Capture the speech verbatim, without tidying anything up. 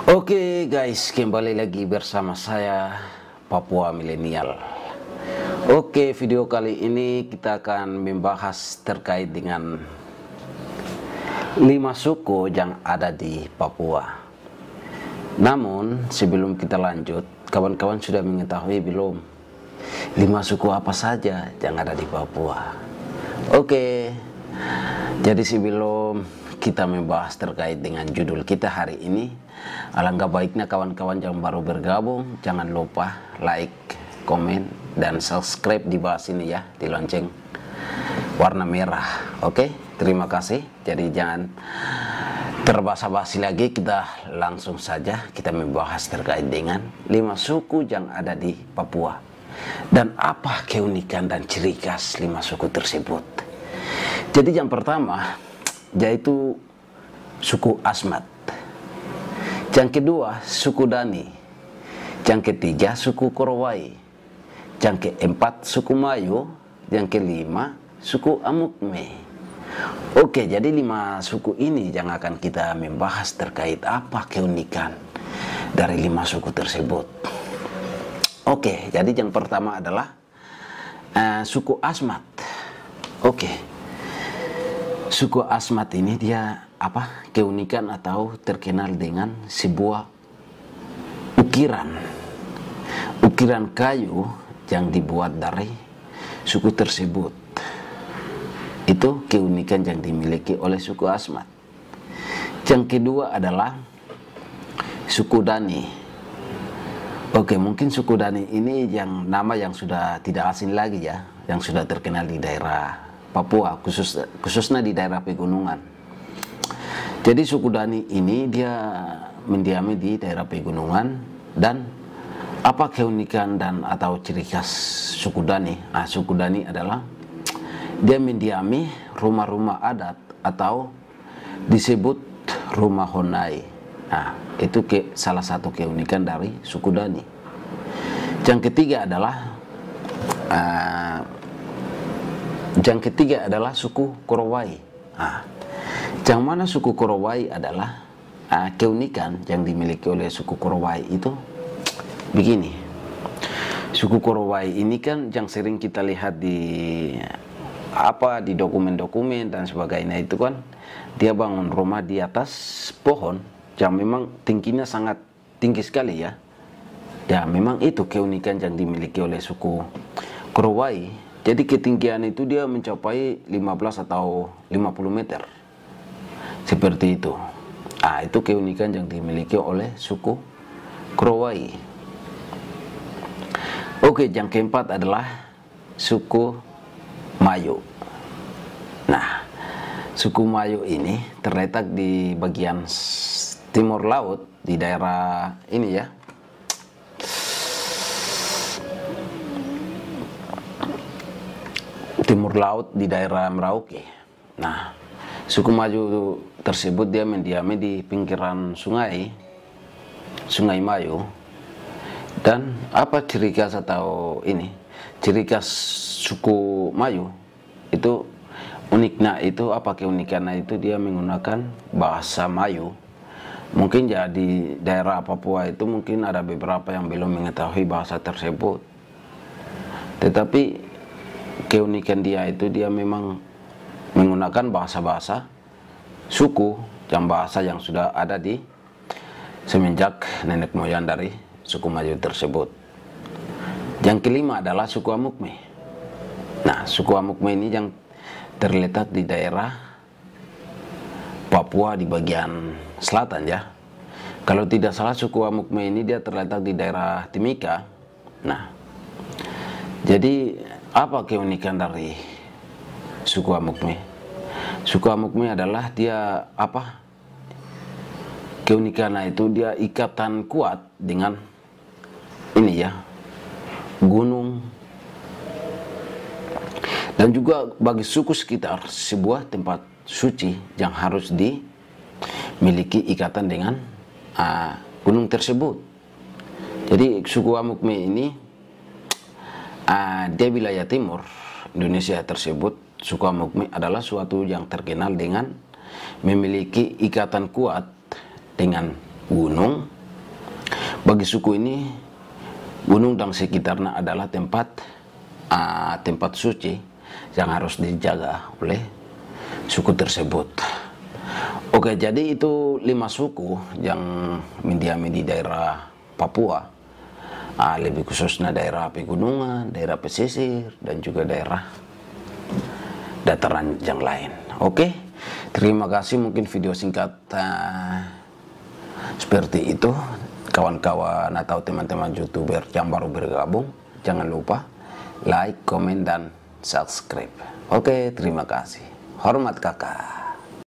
Oke guys, kembali lagi bersama saya Papua Milenial. Oke, video kali ini kita akan membahas terkait dengan lima suku yang ada di Papua. Namun sebelum kita lanjut, kawan-kawan sudah mengetahui belum lima suku apa saja yang ada di Papua? Oke, jadi sebelum kita membahas terkait dengan judul kita hari ini, alangkah baiknya kawan-kawan yang baru bergabung jangan lupa like, komen, dan subscribe di bawah sini ya, di lonceng warna merah. Oke, terima kasih. Jadi jangan terbasa-basi lagi, kita langsung saja kita membahas terkait dengan lima suku yang ada di Papua dan apa keunikan dan ciri khas lima suku tersebut. Jadi yang pertama yaitu suku Asmat, yang kedua suku Dani, yang ketiga suku Korowai, yang keempat suku Mayo, yang kelima suku Amukme. Oke, jadi lima suku ini yang akan kita membahas terkait apa keunikan dari lima suku tersebut. Oke, jadi yang pertama adalah uh, suku Asmat. Oke, suku Asmat ini dia apa keunikan atau terkenal dengan sebuah ukiran ukiran kayu yang dibuat dari suku tersebut. Itu keunikan yang dimiliki oleh suku Asmat. Yang kedua adalah suku Dani. Oke, mungkin suku Dani ini yang nama yang sudah tidak asing lagi ya, yang sudah terkenal di daerah Papua, khusus, khususnya di daerah pegunungan. Jadi suku Dani ini dia mendiami di daerah pegunungan, dan apa keunikan dan atau ciri khas suku Dani? Nah, suku Dani adalah dia mendiami rumah-rumah adat atau disebut rumah Honai. Nah, itu ke, salah satu keunikan dari suku Dani. Yang ketiga adalah uh, Yang ketiga adalah suku Korowai. Nah, yang mana suku Korowai adalah uh, keunikan yang dimiliki oleh suku Korowai itu begini. Suku Korowai ini kan yang sering kita lihat di apa di dokumen-dokumen dan sebagainya, itu kan dia bangun rumah di atas pohon yang memang tingginya sangat tinggi sekali ya. Ya, memang itu keunikan yang dimiliki oleh suku Korowai. Jadi ketinggian itu dia mencapai lima belas atau lima puluh meter. Seperti itu. Ah, itu keunikan yang dimiliki oleh suku Korowai. Oke, yang keempat adalah suku Mayo. Nah, suku Mayo ini terletak di bagian timur laut di daerah ini ya. Timur laut di daerah Merauke. Nah, suku Mayo tersebut dia mendiami di pinggiran sungai, Sungai Mayo. Dan apa ciri khas atau ini? Ciri khas suku Mayo itu uniknya itu apa keunikannya itu dia menggunakan bahasa Mayo. Mungkin ya di daerah Papua itu mungkin ada beberapa yang belum mengetahui bahasa tersebut. Tetapi keunikan dia itu dia memang menggunakan bahasa-bahasa suku yang bahasa yang sudah ada di semenjak nenek moyang dari suku Mayo tersebut. Yang kelima adalah suku Amukme. Nah, suku Amukme ini yang terletak di daerah Papua di bagian selatan ya. Kalau tidak salah suku Amukme ini dia terletak di daerah Timika. Nah, jadi apa keunikan dari suku Amukme? Suku Amukme adalah dia apa? Keunikannya itu dia ikatan kuat dengan ini ya, gunung, dan juga bagi suku sekitar sebuah tempat suci yang harus dimiliki ikatan dengan uh, gunung tersebut. Jadi suku Amukme ini uh, di wilayah timur Indonesia tersebut, suku Amukme adalah suatu yang terkenal dengan memiliki ikatan kuat dengan gunung. Bagi suku ini, gunung dan sekitarnya adalah tempat uh, tempat suci yang harus dijaga oleh suku tersebut. Oke, jadi itu lima suku yang mendiami di daerah Papua, uh, lebih khususnya daerah pegunungan, daerah pesisir, dan juga daerah dataran yang lain. Oke, terima kasih. Mungkin video singkat uh, seperti itu. Kawan-kawan atau teman-teman youtuber yang baru bergabung, jangan lupa like, komen, dan subscribe. Oke, terima kasih. Hormat kakak.